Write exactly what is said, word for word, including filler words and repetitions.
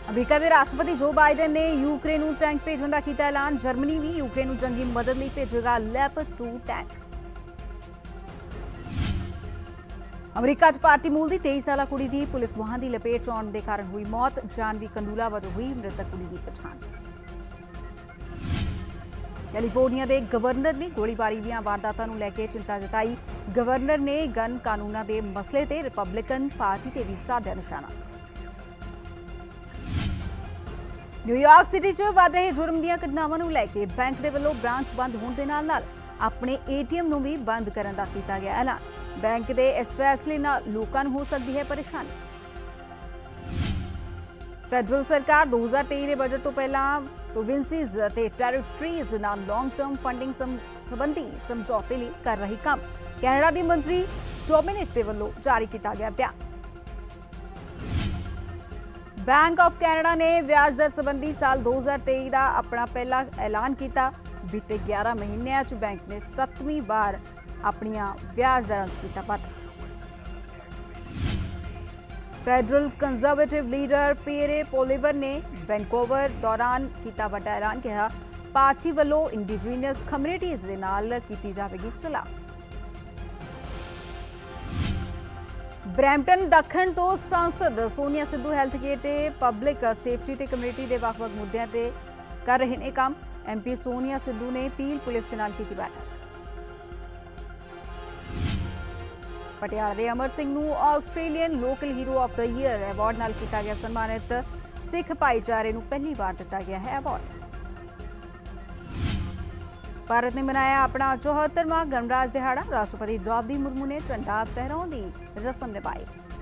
अमरीका के राष्ट्रपति जो बाइडन ने यूक्रेन ਨੂੰ टैंक भेजने का किया ऐलान। जर्मनी भी यूक्रेन ਨੂੰ जंगी मदद ਲਈ भेजेगा लैप टू टैंक। अमरीका च भारतीय मूल की तेईस साला कुड़ी की पुलिस वाहन की लपेट च आने के कारण हुई मौत। जानवी कंडूला वजों हुई मृतक कुड़ी की पछाण। कैलीफोर्निया के गवर्नर ने गोलीबारी दी वारदातों को लैके चिंता जताई। गवर्नर ने गन कानूनों के मसले से रिपब्लिकन पार्टी से भी साधा निशाना। न्यूयॉर्क सिटी च वध रहे जुर्म दी घटनावां नूं लैके बैंक के वल्लों ब्रांच बंद होने के नाल नाल अपने एटीएम नूं भी बंद करने का किया गया ऐलान। बैंक के इस फैसले नाल लोकां नूं हो सकती है परेशानी। फैडरल सरकार दो हज़ार तेई के बजट तो पहला प्रोविंसिस ते टैरिटरीज नाल लॉन्ग टर्म फंडिंग संबंधी समझौते लिए कर रही काम। कैनेडा की मंत्री डोमिनिक के वल्लों जारी किया गया बयान। बैंक ऑफ कैनेडा ने ब्याज दर संबंधी साल दो हज़ार तेई का अपना पहला ऐलान किया। बीते ग्यारह महीनों च बैंक ने सत्तवीं बार अपन ब्याज दर किया वाधा। Federal conservative leader Pierre Poilievre ने वैनकूवर दौरान किया बड़ा ऐलान। कहा पार्टी वालों इंडिजीनियस कम्यूनिटीज़ के नाल की जाएगी सलाह। ब्रैम्पटन दक्षिण तो सांसद सोनिया सिद्धू हैल्थ केयर ते पब्लिक सेफ्टी ते कम्यूनिटी के वख-वख मुद्दों ते कर रहे हैं काम। एम पी सोनिया सिद्धू ने पील पुलिस के नाल की बैठक। पटियाला के अमर सिंह नूं Australian local hero of the year award नाल किया गया सन्मानित। सिख भाईचारे नूं पहली बार दिता गया है अवार्ड। भारत ने मनाया अपना चौहत्तरवां गणराज दिहाड़ा। राष्ट्रपति द्रौपदी मुर्मू ने झंडा फहराने की रस्म निभाई।